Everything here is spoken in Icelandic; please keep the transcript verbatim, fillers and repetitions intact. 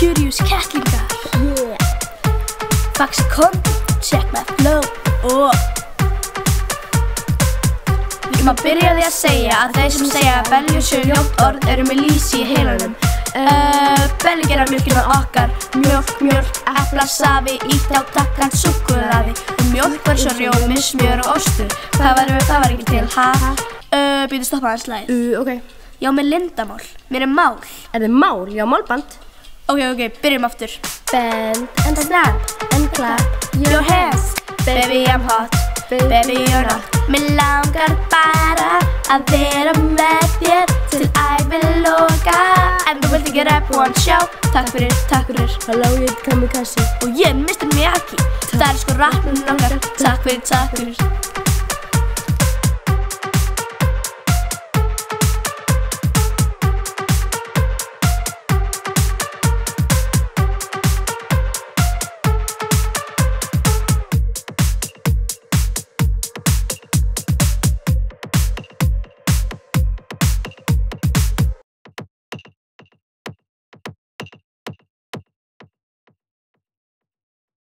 Curious kettlingar. Yeah. Faxa konti, check my flow. Oh. Við erum að byrja á því að segja að þeir sem segja að beljur séu ljótt orð eru með lýsi í heilanum. Uh, Belli gera mjölkina okkar. Mjölk, mjölk, epla, safi, ítt á takkan, súkkulaði. Og mjölk var svo rjómi, smjör og ostur. Það var, það var ekki til, ha? Uh, Býtu stoppa aðeins lagið. Uh, ok. Já, með lindamál. Mér er mál. Er þið mál? Já, málband. Ok, ok, byrjum aftur. Bend and snap and clap Your hands, baby I'm hot, baby you're not. Mér langar bara að vera með þér til ævi loka. En þú vilt ekki rappa one show. Takk fyrir, takk fyrir. Halló, ég er Kamikaze. Og ég er mister Miyagi. Það er sko rappin okkar. Takk fyrir, takk fyrir.